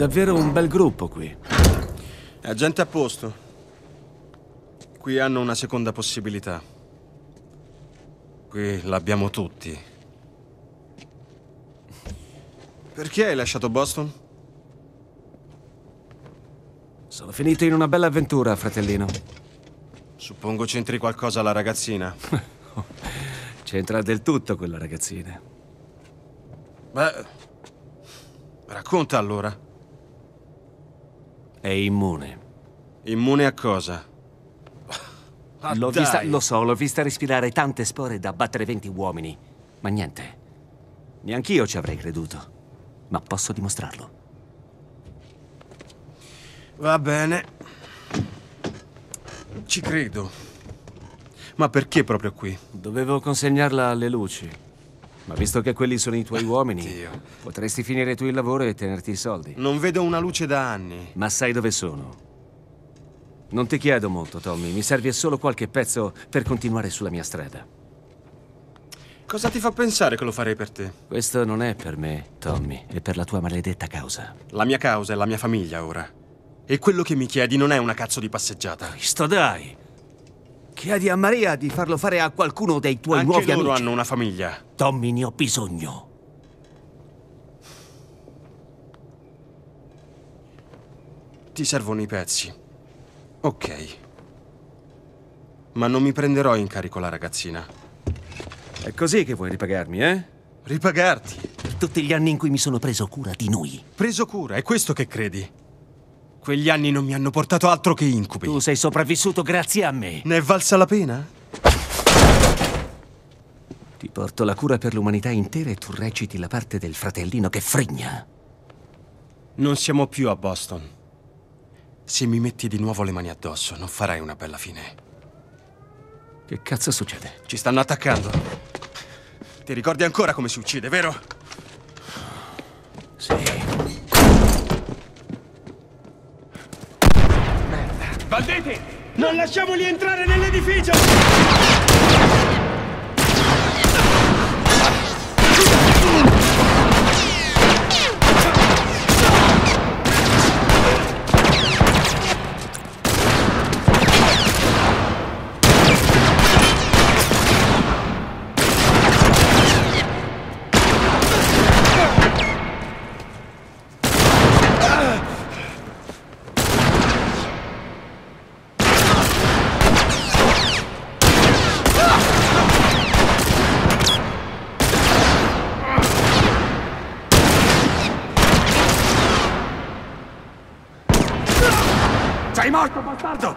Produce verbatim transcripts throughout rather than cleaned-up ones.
davvero un bel gruppo qui. È gente a posto. Qui hanno una seconda possibilità. Qui l'abbiamo tutti. Perché hai lasciato Boston? Sono finito in una bella avventura, fratellino. Suppongo c'entri qualcosa la ragazzina. C'entra del tutto quella ragazzina. Beh, racconta allora. È immune. Immune a cosa? Ah, L'ho dai. vista, lo so, l'ho vista respirare tante spore da battere venti uomini. Ma niente. Neanch'io ci avrei creduto. Ma posso dimostrarlo. Va bene. Ci credo. Ma perché proprio qui? Dovevo consegnarla alle luci. Ma visto che quelli sono i tuoi uomini, Dio. potresti finire tu il lavoro e tenerti i soldi. Non vedo una luce da anni. Ma sai dove sono? Non ti chiedo molto, Tommy. Mi serve solo qualche pezzo per continuare sulla mia strada. Cosa ti fa pensare che lo farei per te? Questo non è per me, Tommy. È per la tua maledetta causa. La mia causa è la mia famiglia ora. E quello che mi chiedi non è una cazzo di passeggiata. Cristo, dai! Chiedi a Maria di farlo fare a qualcuno dei tuoi Anche nuovi loro amici. hanno una famiglia. Tommy, ne ho bisogno. Ti servono i pezzi. Ok. Ma non mi prenderò in carico la ragazzina. È così che vuoi ripagarmi, eh? Ripagarti? Per tutti gli anni in cui mi sono preso cura di noi. Preso cura, è questo che credi? Quegli anni non mi hanno portato altro che incubi. Tu sei sopravvissuto grazie a me. Ne è valsa la pena? Ti porto la cura per l'umanità intera e tu reciti la parte del fratellino che fregna. Non siamo più a Boston. Se mi metti di nuovo le mani addosso, non farai una bella fine. Che cazzo succede? Ci stanno attaccando. Ti ricordi ancora come si uccide, vero? Sì. Merda. Banditi! Non lasciamoli entrare nell'edificio! Sei morto, bastardo!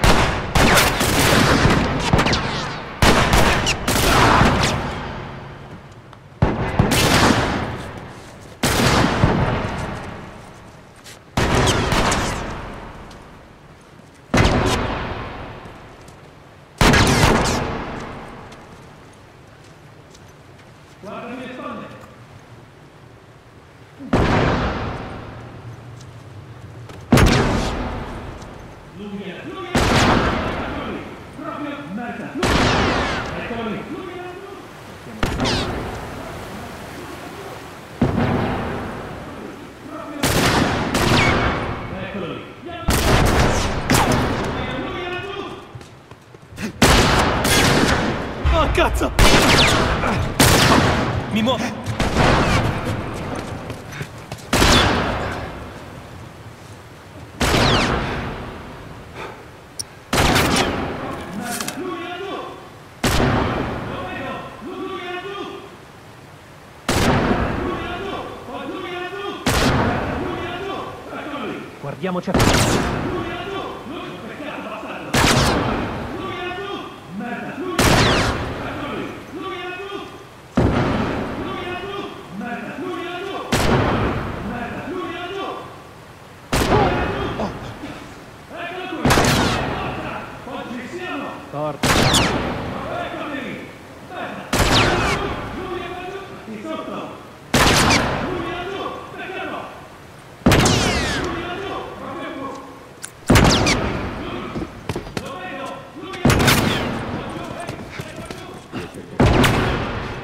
Guarda le mie spalle! Lumina! Lumina! Eccolo lì! Proprio merda! Eccolo lì! Lumina! Eccolo lì! Oh, cazzo! Mi muovo! Guardiamoci a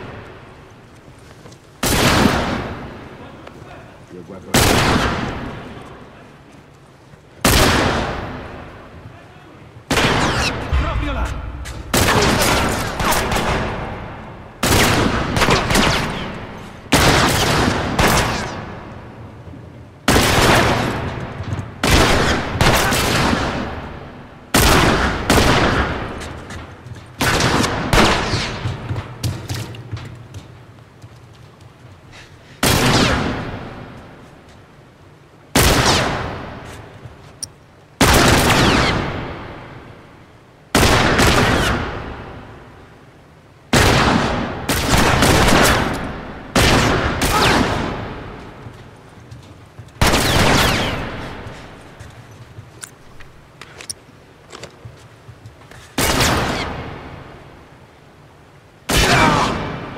Io guardo.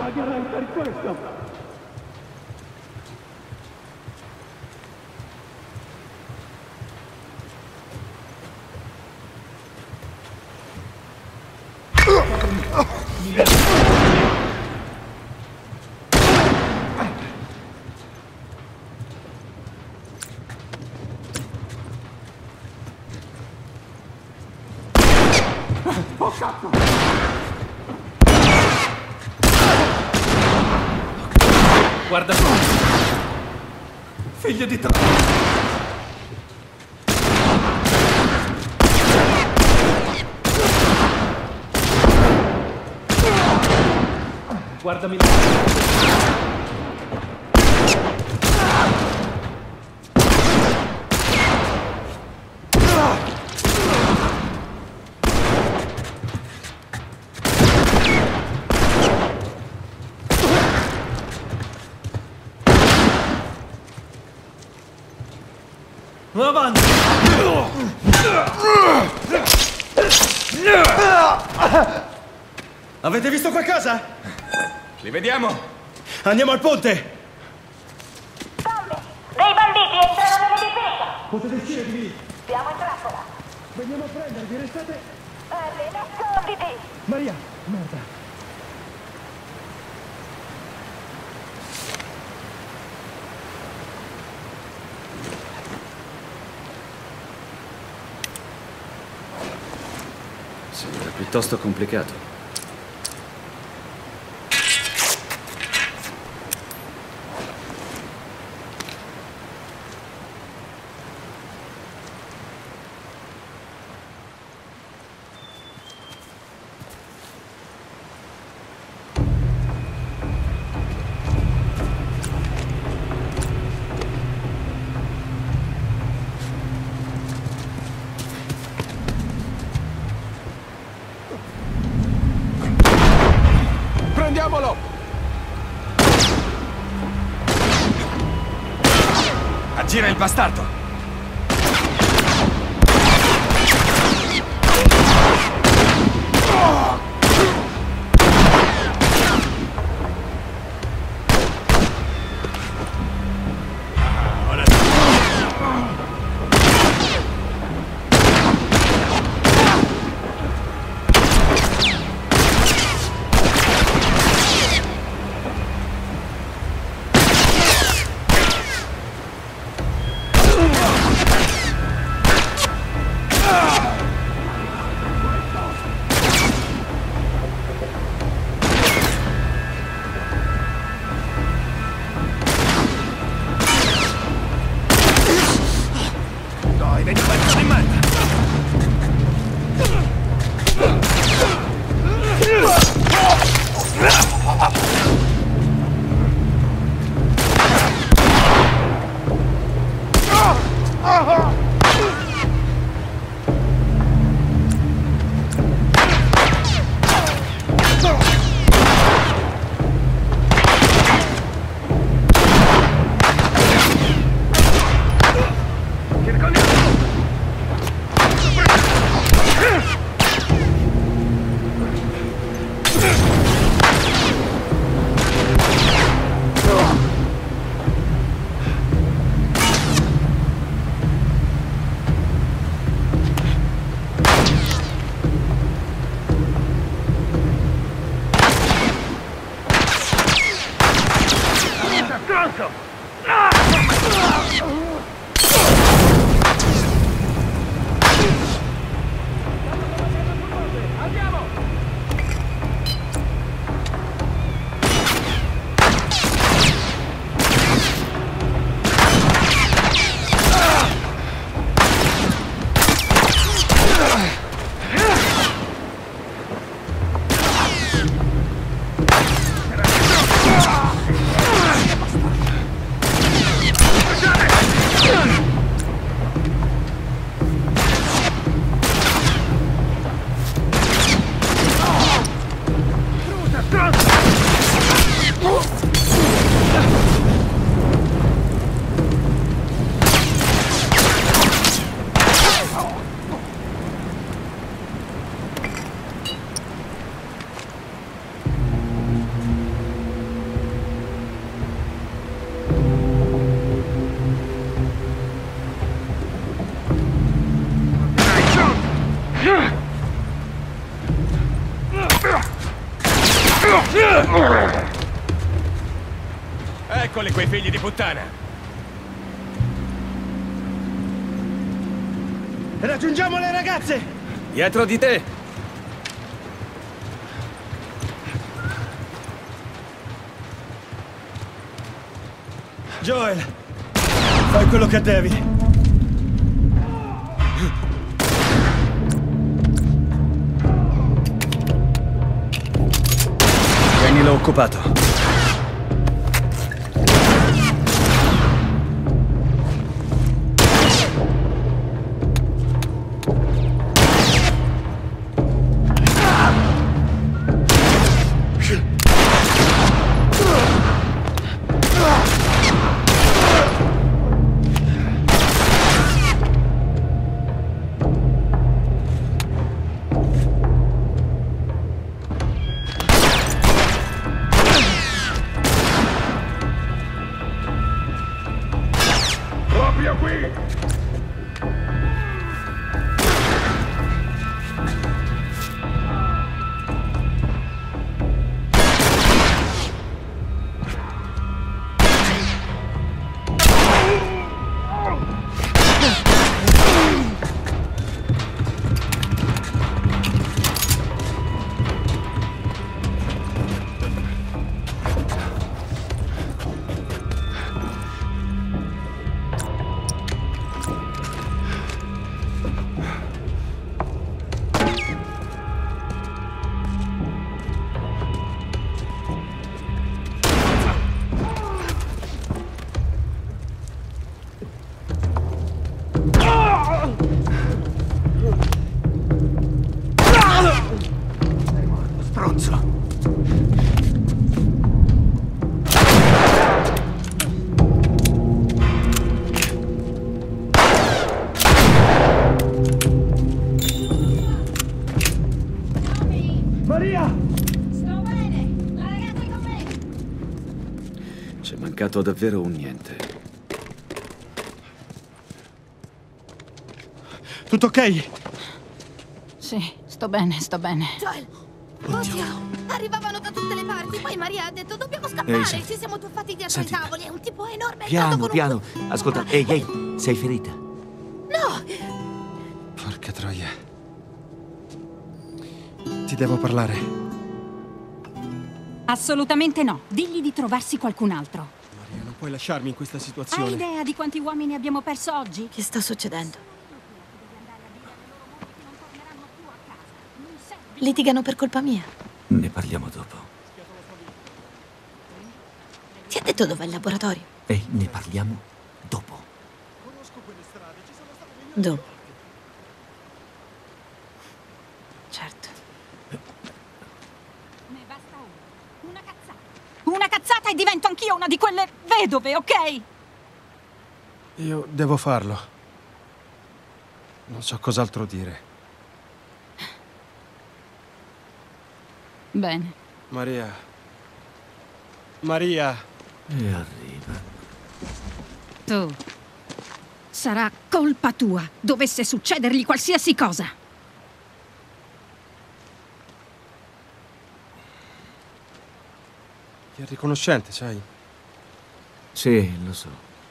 Pagherai per questo! Oh cazzo! Guarda qua! Figlio di te! Guardami là! Avanti! Avete visto qualcosa? Li vediamo! Andiamo al ponte! Salve! Dei banditi entrano nelle difese! Potete uscire di lì! Siamo in trappola! Veniamo a prendervi, restate... Harry, nasconditi! Maria! Merda! Sembra piuttosto complicato. Prendiamolo! Aggira il bastardo! Eccoli quei figli di puttana! Raggiungiamo le ragazze! Dietro di te! Joel, fai quello che devi. Tienilo occupato. Proprio qui! Stronzo! Maria! Sto bene! La ragazza è con me! C'è mancato davvero un niente. Tutto ok? Sì, sto bene, sto bene. Joel! Oddio! Arrivavano da tutte le parti, poi Maria ha detto dobbiamo scappare, Ehi, senti. ci siamo tuffati dietro Senti. ai tavoli, è un tipo enorme, è Piano, entrato con piano. un... Ascolta, ehi, ehi, sei ferita? No! Porca troia. Ti devo parlare. Assolutamente no. Digli di trovarsi qualcun altro. Maria, non puoi lasciarmi in questa Hai situazione. idea di quanti uomini abbiamo perso oggi? Che sta succedendo? Litigano per colpa mia. Ne parliamo dopo. Ti ha detto dov'è il laboratorio? Ehi, ne parliamo dopo. Dopo. Certo. Ne basta una. Una cazzata. Una cazzata e divento anch'io una di quelle vedove, ok? Io devo farlo. Non so cos'altro dire. Bene. Maria. Maria. E arriva. Tu. Sarà colpa tua, dovesse succedergli qualsiasi cosa. Ti è riconoscente, sai? Sì, lo so.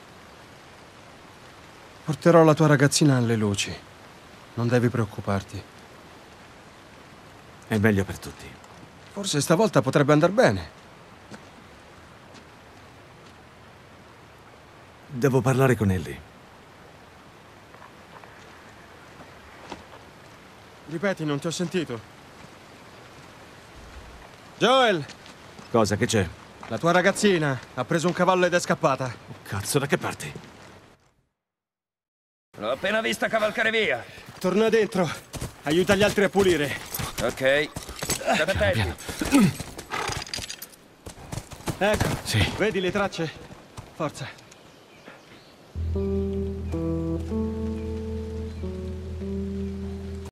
Porterò la tua ragazzina alle luci. Non devi preoccuparti. È meglio per tutti. Forse stavolta potrebbe andar bene. Devo parlare con Ellie. Ripeti, non ti ho sentito. Joel! Cosa che c'è? La tua ragazzina ha preso un cavallo ed è scappata. Oh, cazzo, da che parti? L'ho appena vista cavalcare via. Torna dentro. Aiuta gli altri a pulire. Ok. State attenti. Ecco. Sì. Vedi le tracce? Forza.